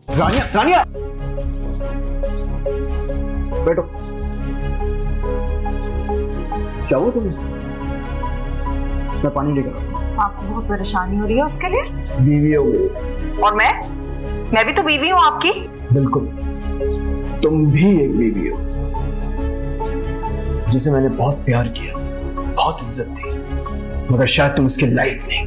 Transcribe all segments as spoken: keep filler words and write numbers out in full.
रानिया, रानिया बैठो। क्या हुआ तुम्हें? मैं पानी लेकर आता हूँ। आपको बहुत परेशानी हो रही है उसके लिए? बीवी हो गई। और मैं मैं भी तो बीवी हूँ आपकी। बिल्कुल, तुम भी एक बीवी हो जिसे मैंने बहुत प्यार किया, बहुत इज्जत दी, मगर शायद तुम इसके लायक नहीं।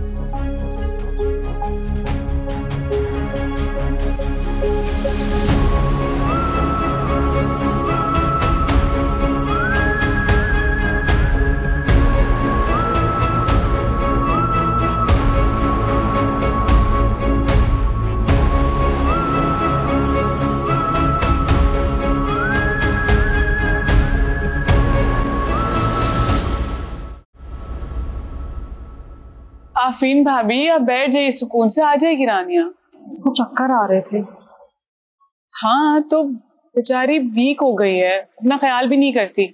आफरीन भाभी आप बैठ जाइए, सुकून से आ जाएगी रानिया। उसको चक्कर आ रहे थे। हाँ तो बेचारी वीक हो गई है, अपना ख्याल भी नहीं करती।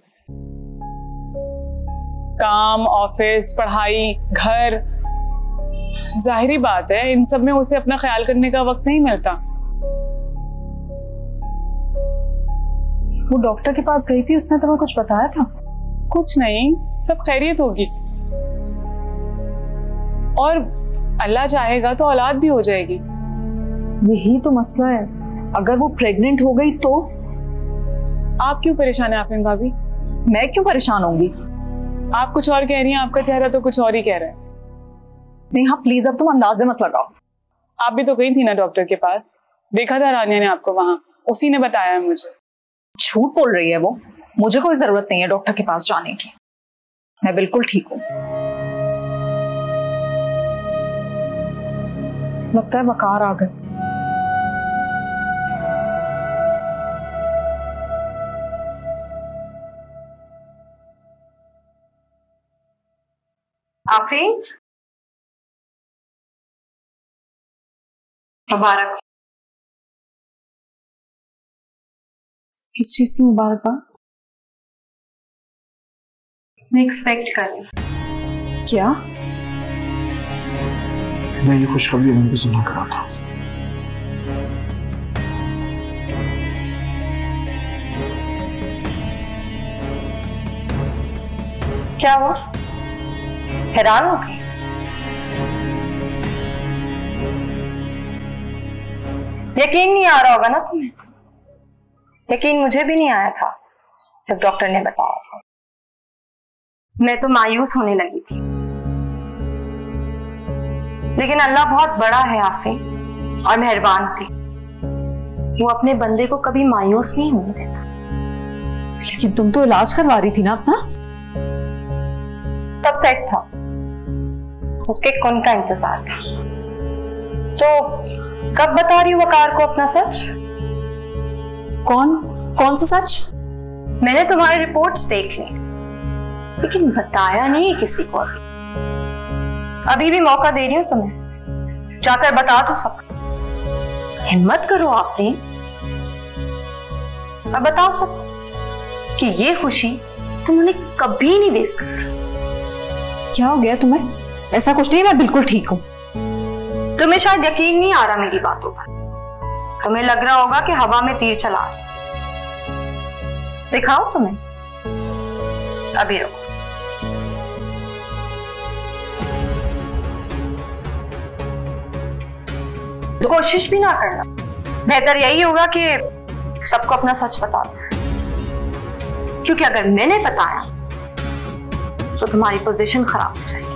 काम, ऑफिस, पढ़ाई, घर, जाहिरी बात है इन सब में उसे अपना ख्याल करने का वक्त नहीं मिलता। वो डॉक्टर के पास गई थी, उसने तुम्हें कुछ बताया था? कुछ नहीं, सब खैरियत होगी और अल्लाह चाहेगा तो औलाद भी हो जाएगी। यही तो मसला है, अगर वो प्रेग्नेंट हो गई तो? आप क्यों परेशान हैं आफरीन भाभी? मैं क्यों परेशान होंगी? आप कुछ और कह रही हैं, आपका चेहरा तो कुछ और ही कह रहा है। नहीं हाँ प्लीज, अब तुम अंदाजे मत लगाओ। आप भी तो गई थी ना डॉक्टर के पास, देखा था रानिया ने आपको वहां, उसी ने बताया है मुझे। झूठ बोल रही है वो, मुझे कोई जरूरत नहीं है डॉक्टर के पास जाने की, मैं बिल्कुल ठीक हूँ। लगता है वकार आ गए। आफरीन, मुबारक। किस चीज की मुबारकबाद? मैं एक्सपेक्ट कर रही। क्या? मैं ये खुशखबरी उनको सुना करा था। क्या हुआ? हैरान हो गई? यकीन नहीं आ रहा होगा ना तुम्हें? यकीन मुझे भी नहीं आया था जब डॉक्टर ने बताया था। मैं तो मायूस होने लगी थी, लेकिन अल्लाह बहुत बड़ा है आफरीन और मेहरबान भी। वो अपने बंदे को कभी मायूस नहीं होने देता। लेकिन तुम तो इलाज करवा रही थी ना अपना? सब सेट था, उसके कौन का इंतजार था। तो कब बता रही हूँ वकार को अपना सच? कौन कौन सा सच? मैंने तुम्हारी रिपोर्ट्स देख ली, लेकिन बताया नहीं किसी को। अभी भी मौका दे रही हूँ तुम्हें, जाकर बता दो सब। हिम्मत करो आफरीन, अब बताओ सब कि ये खुशी तुम उन्हें कभी नहीं दे सकती। क्या हो गया तुम्हें? ऐसा कुछ नहीं, मैं बिल्कुल ठीक हूँ। तुम्हें शायद यकीन नहीं आ रहा मेरी बातों पर। तुम्हें लग रहा होगा कि हवा में तीर चला है। दिखाओ तुम्हें? अभी रुको। तो कोशिश भी ना करना, बेहतर यही होगा कि सबको अपना सच बता दो, क्योंकि अगर मैंने बताया तो तुम्हारी पोजीशन खराब हो जाएगी।